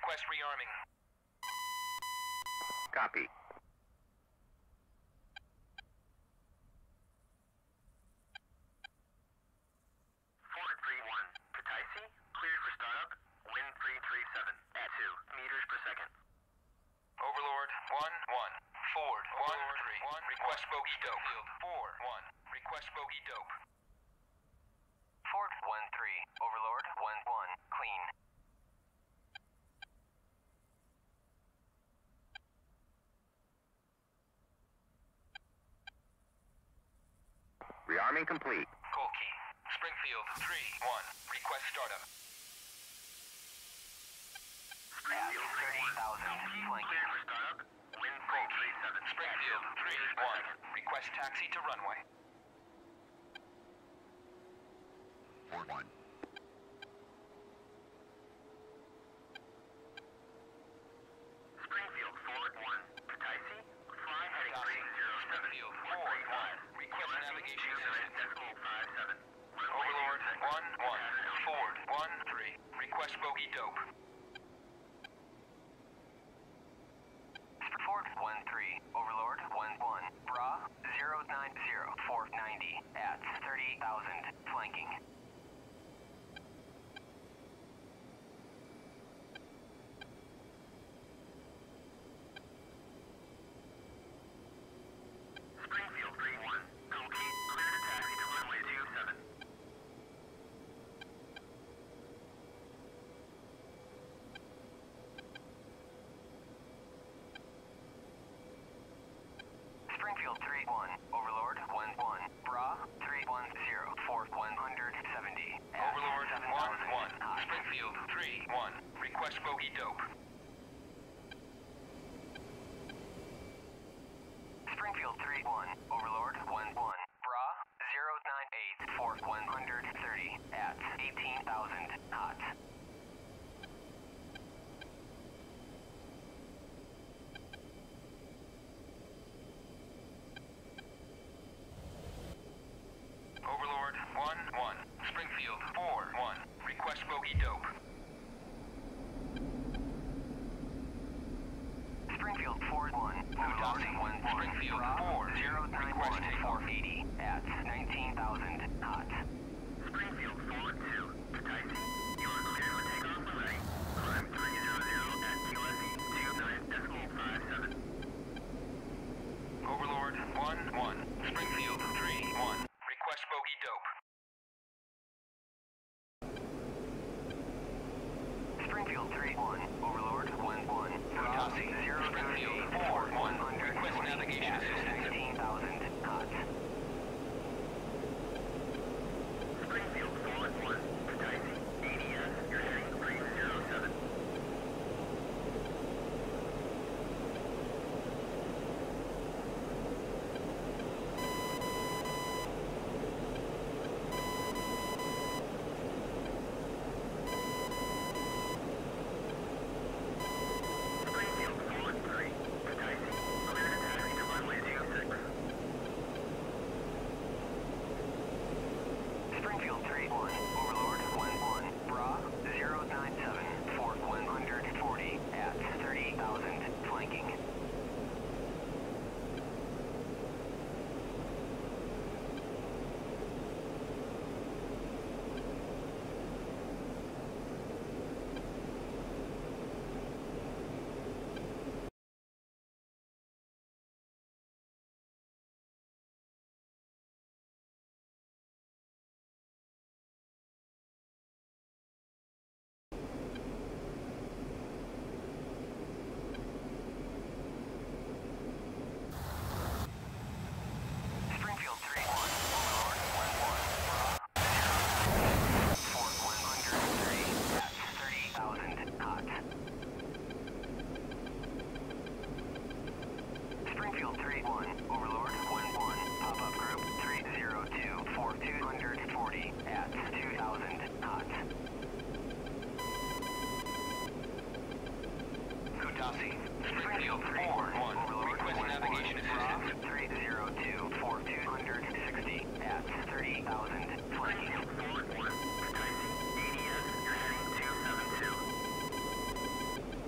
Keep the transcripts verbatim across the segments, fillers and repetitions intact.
Request rearming. Copy. four three one. Kataisi, cleared for startup. Wind three three seven. At two meters per second. Overlord, one one. Ford, one three. one. Request bogey dope. Field, four one. Request bogey dope. Ford, one three. Overlord, one one. Clean. Rearming complete. Cold key. Springfield, three one. Request startup. At thirty thousand. Flanking. Cleared for startup. Wind three three seven. Springfield, three one. Request taxi to runway. Ford one. Springfield, Ford one. Kataisi, fly heading Kataisi, three zero seven. Springfield, four one. Request navigation assistance. Decimal five seven. Overlord, one one. Ford, one three. Request bogey dope. Ford, one three. Overlord, one one. Bra, zero nine zero. four ninety. At thirty thousand. Flanking. Springfield, three one. Cold key, clear to taxi to runway two seven. Springfield, three one. Overlord, one one. Bra, three one zero. Ford, one seventy. At Overlord, seven one thousand. one. Springfield, three one. Request bogey dope. Springfield, three one. Overlord, one one. Bra, zero nine eight. Ford, one thirty. At eighteen thousand. Hot. Overlord, one one. Springfield, four one. Request bogey dope. Springfield, Ford, one. Overlord, one one. Springfield, Bra, four. zero nine Request one. takeoff. four eighty. At nineteen thousand. Hot. Springfield, Ford two. Kataisi, you are cleared for takeoff when ready. Climb three hundred at Q S E two nine decimal five seven. Overlord, one one. Springfield, three one. Request bogey dope. Springfield, three one. Overlord, one one. Bra, Kutaisi, zero nine Springfield, eight. four Ford, one. one Request twenty. navigation At assistance. sixteen thousand. Hot. Springfield, Ford one. Kataisi, A D S, you're heading three zero seven. Springfield, Ford three. Kataisi, clear to taxi to runway two six. Springfield, three one. Overlord, one one. Bra, zero nine seven. Ford, one forty. At thirty thousand. Flanking. Springfield, three one. Overlord, one one. Bra, Ford, one three. At thirty thousand. Hot. Springfield, three one. Overlord, one one. Pop-up group, three zero two. Ford, two forty. At two thousand. Hot. Kutaisi, Springfield, four one. Request navigation assistance. three zero two. Ford, two sixty. At thirty thousand. Flanking. Springfield, Ford one. Kataisi, A D S, you're heading two seven two.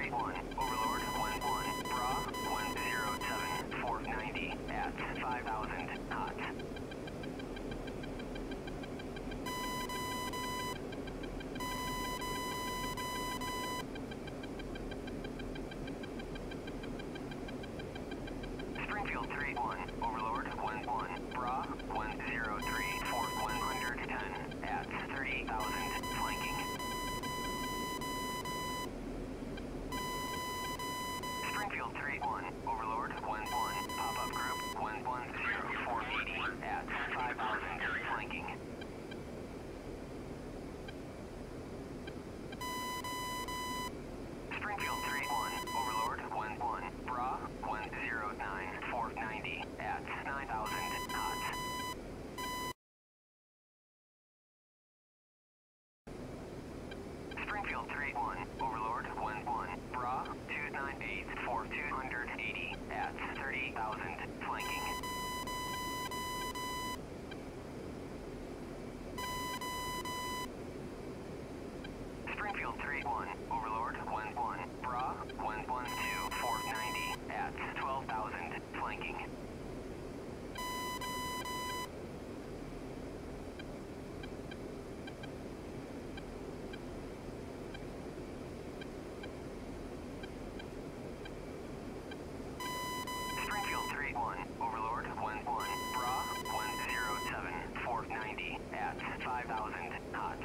three one, Overlord one one, Bra one zero seven, four ninety at five thousand knots. Springfield three one, Overlord one one, Bra one zero three, four one ten at thirty thousand flanking. Springfield three one, Overlord one one, pop-up group one one zero, four eighty at five thousand flanking. Springfield three one, Overlord one one, Bra one zero nine, four ninety at nine thousand knots. Springfield three one, Overlord one one, Bra two nine eight, four two eighty at thirty thousand flanking. Springfield three one, Overlord one one, Bra one one two, four ninety at twelve thousand flanking. Springfield three one, Overlord one one, Bra one zero seven, four ninety at five thousand knots.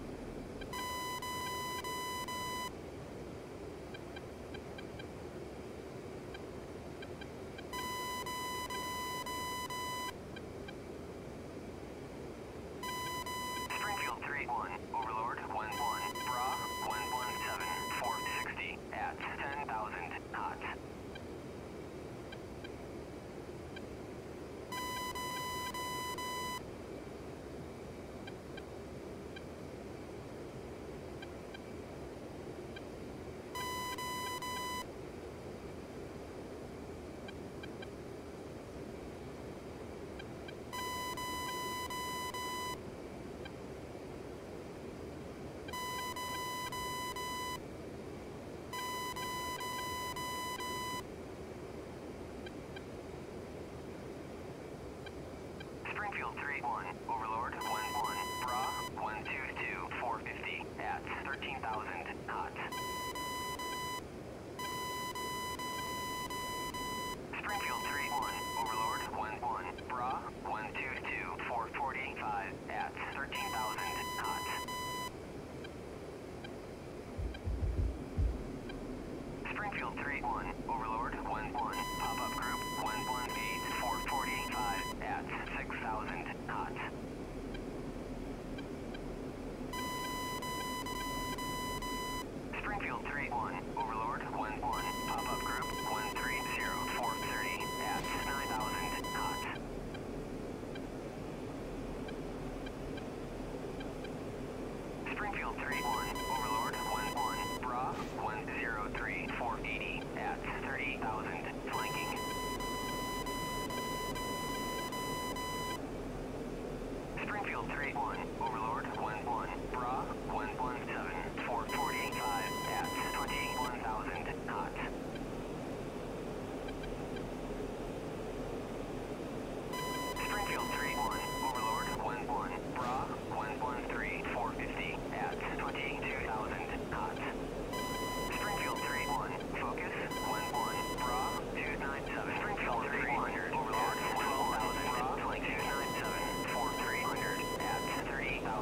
Springfield three one, Overlord one one, Bra one one seven, four sixty at ten thousand knots. Springfield three one, Overlord one one, Bra one two two, four fifty at thirteen thousand knots. Springfield three one, Overlord one one, Bra one two two, four forty-five at thirteen thousand knots. Springfield three one, Overlord one one, pop-up group one one eight, four forty-five at six thousand knots. Springfield three one, Overlord one one, pop-up group one three zero, four thirty at nine thousand knots. Springfield three one, Overlord one one, Bra one zero three, four eighty at thirty thousand flanking. Springfield three one, Overlord one one, Bra one one seven, four forty-five at twenty-one thousand knots. Springfield three one, Overlord one one, Bra one one three, four fifty at twenty-two thousand knots. Springfield three one, Focus one one, Bra two nine seven, Springfield three one, Overlord twelve thousand, Bra two nine seven, four three hundred at thirty thousand.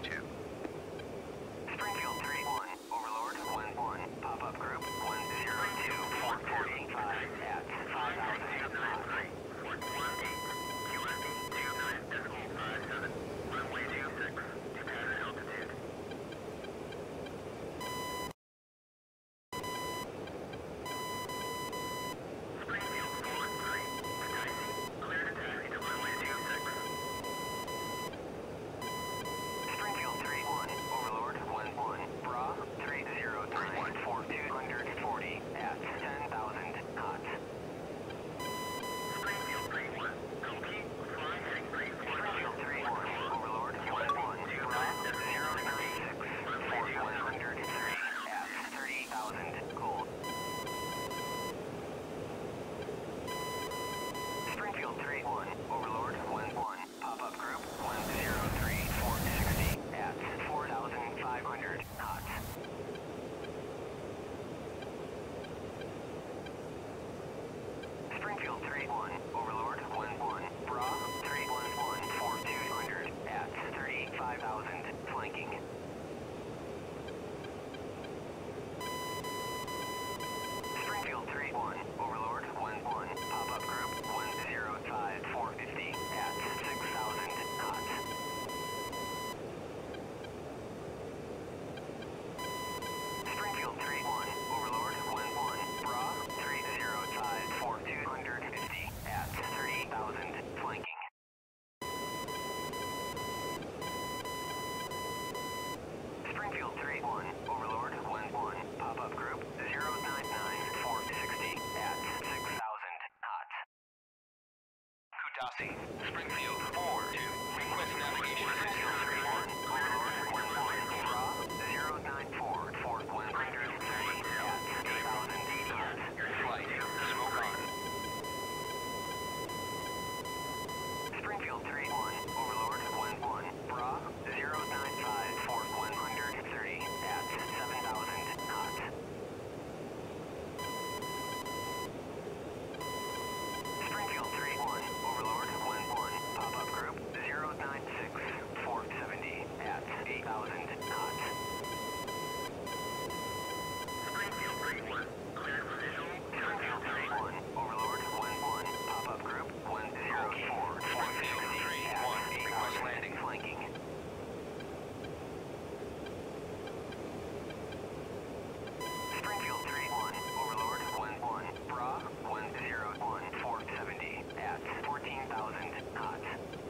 two. Springfield three one, Overlord one one, pop-up group one zero two four forty-five at five thousand knots. Fort one eight, Q S D two nine decimal five seven, runway two six, to pattern altitude. Springfield four three, to taxi, clear to taxi to runway two six. Springfield three one, Overlord one one, Bra three zero nine for two forty at ten thousand knots. Springfield three one, complete, fly heading three four nine. Springfield three one, Overlord one one, Bra zero nine six for one hundred three at thirty thousand cold. Springfield three one, Overlord one one, pop-up group one zero three four sixty at four thousand five hundred knots. Springfield three one, Overlord one one, Bra three one one for two hundred at thirty-five thousand flanking. Springfield three one, Overlord one one, pop-up group one zero five four fifty at six thousand knots. Springfield three one, Overlord one one, Bra three zero five for two fifty at thirty thousand flanking. Springfield three one, Overlord one one, pop-up group zero nine nine four sixty at six thousand knots. Kutasi, Springfield four two, request navigation Springfield assistance. three one, Overlord one one, Bra zero nine four for one hundred thirty at eight thousand knots. Flight, smoke on. Springfield three one, Overlord one one, Bra zero nine five for one hundred thirty at seven thousand knots. Springfield three one, Overlord one one, pop-up group zero nine six four seventy at eight thousand knots. Springfield three one, cleared for visual. Springfield three one, Overlord one one, pop-up group one zero four four sixty at eight thousand flanking. Springfield three one, Overlord one one, Bra one zero one four seventy at fourteen thousand knots.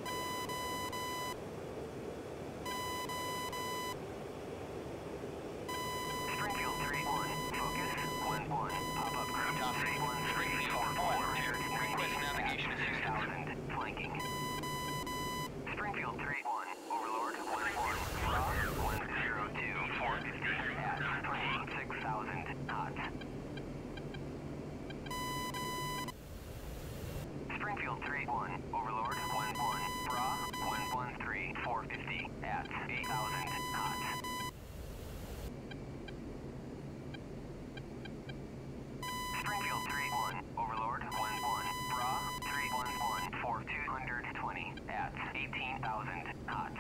Springfield three one, Focus one one, pop-up group three one three for one hundred Request navigation six assistance. thousand flanking. Springfield three one, Overlord one one, Bra one zero two four fifty at twenty-six thousand knots. Springfield three one, Overlord one one, Bra one one three four fifty at eight thousand knots. Springfield three one, Overlord one one, Bra three one one for two hundred twenty at eighteen thousand knots.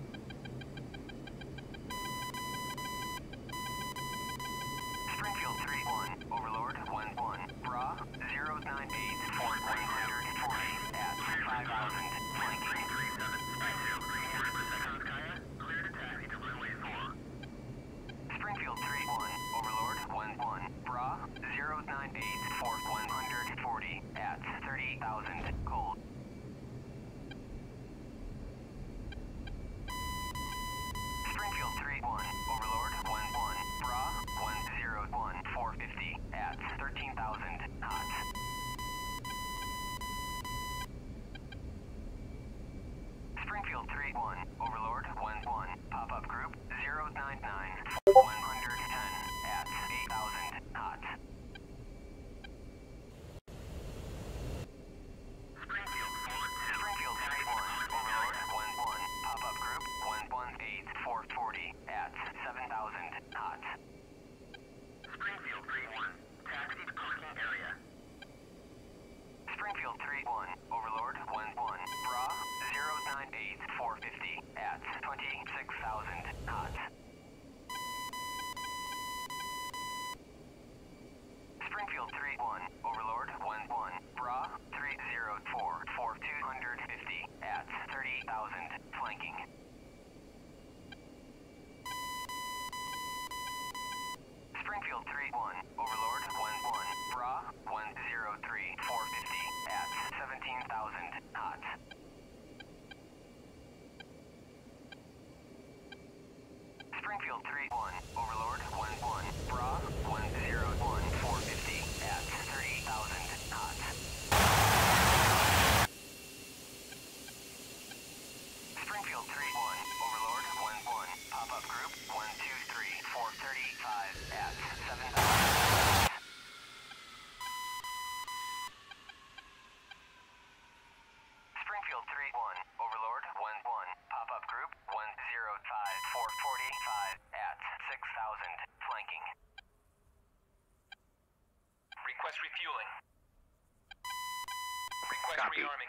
Springfield three one, Overlord one one, Bra zero nine eight for one hundred forty at five thousand flanking. three seven, Springfield three one, Kaya, clear to taxi to runway four. Springfield three one, Overlord one one, Bra zero nine eight for one hundred forty at thirty thousand cold. Springfield three one, Overlord one one, Bra one zero one four fifty at thirteen thousand knots. Springfield three one, Overlord one one, pop-up group zero nine nine one hundred ten at eight thousand knots. Springfield four two, Springfield three one, Overlord one one, pop-up group one one eight four forty at seven thousand knots. Springfield three one, taxi to parking area. Springfield three one, Overlord one one, Bra zero nine eight four fifty at twenty-six thousand hundred fifty at thirty thousand, flanking. Springfield three one, Overlord one one, Bra one zero three, four fifty at seventeen thousand knots. Springfield three one, Overlord one one, Bra one zero one, four fifty at thirty thousand knots. Springfield three one, Overlord one one, pop-up group one two three, four thirty-five at seven thousand knots. Springfield three one, Overlord one one, pop-up group one zero five, four forty-five at six thousand, flanking. Request refueling. Request Copy. rearming.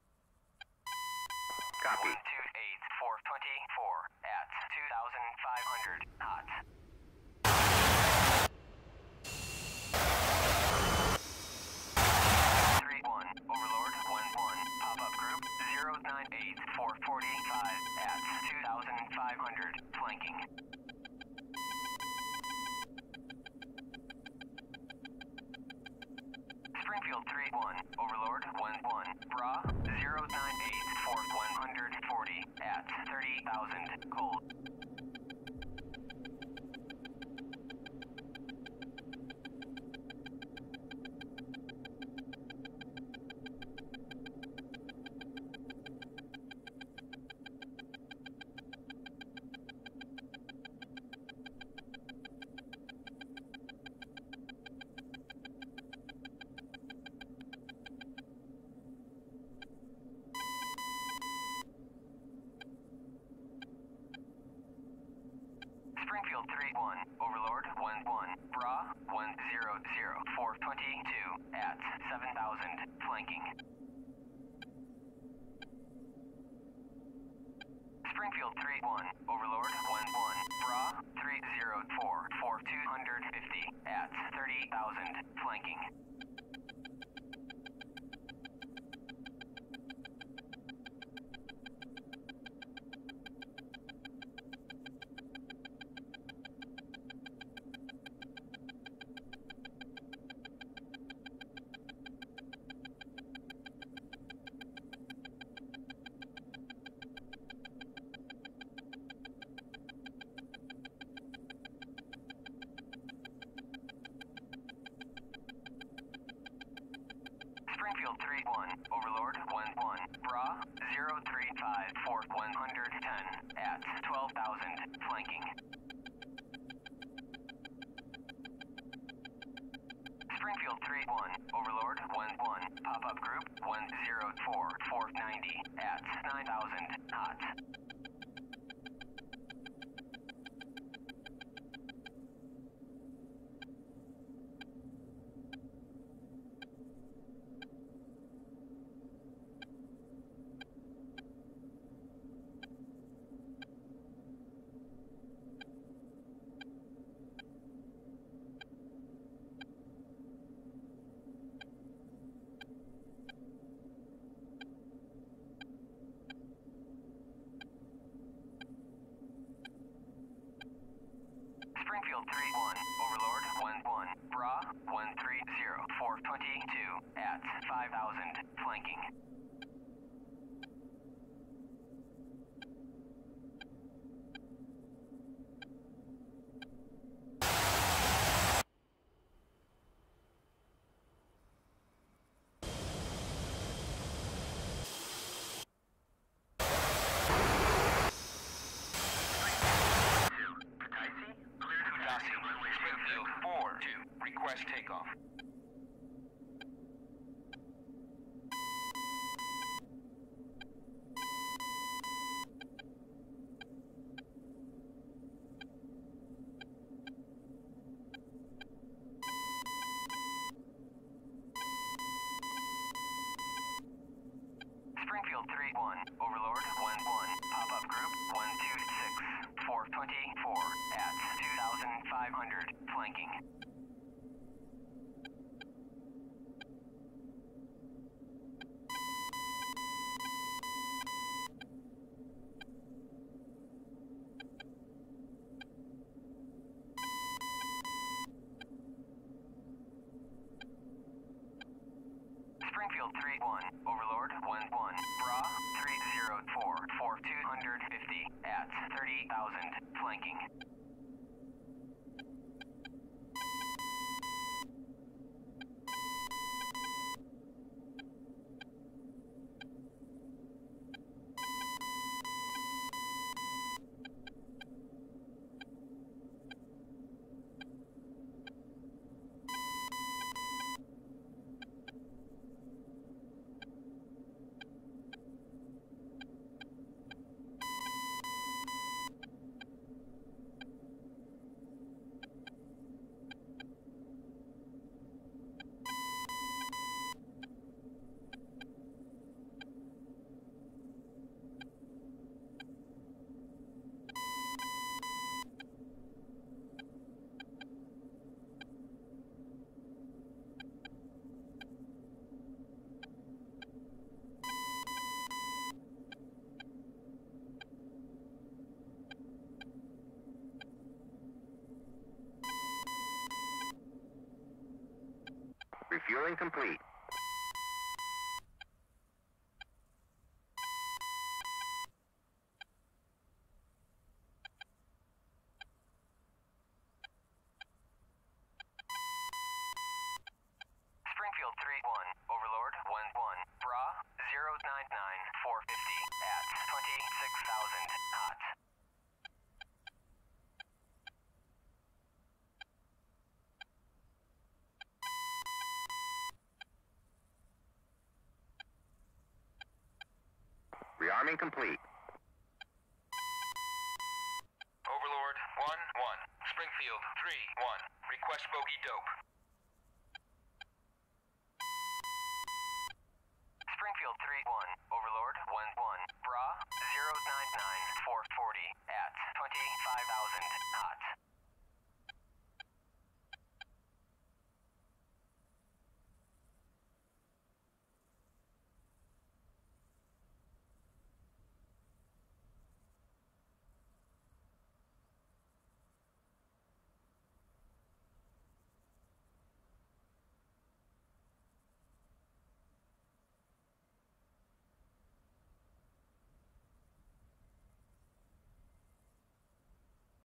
Copy. one two eight, four twenty-four at two thousand five hundred knots. three one, Overlord one one, pop-up group zero nine eight, four forty-five at two thousand five hundred, flanking. Springfield three one, Overlord one one, Bra zero nine eight, four one forty at thirty thousand, cold. Springfield three one, Overlord one one, Bra one zero zero, four twenty-two at seven thousand, flanking. Springfield three one, Overlord one one, Bra three zero four, four two fifty at thirty thousand, flanking. Springfield three one, Overlord one one, Bra zero three five, four one ten at twelve thousand, flanking. Springfield three one, Overlord one one, pop-up group one zero four, four ninety at nine thousand knots. Springfield three one, Overlord one one, Bra one three zero, four twenty-two at five thousand, flanking. Springfield four two, request takeoff. Springfield three one, Overlord one one, pop-up group one two six, four twenty-four at two thousand five hundred, flanking. Springfield three one, Overlord one one, Bra three zero four for two hundred fifty at thirty thousand, flanking. Refueling complete. Springfield three one, Overlord one one, Bra zero nine nine four fifty at twenty-six thousand, hot. Rearming complete. Overlord one one, Springfield three one, request bogey dope. Springfield three one, Overlord one one, Bra zero nine nine four forty at twenty-five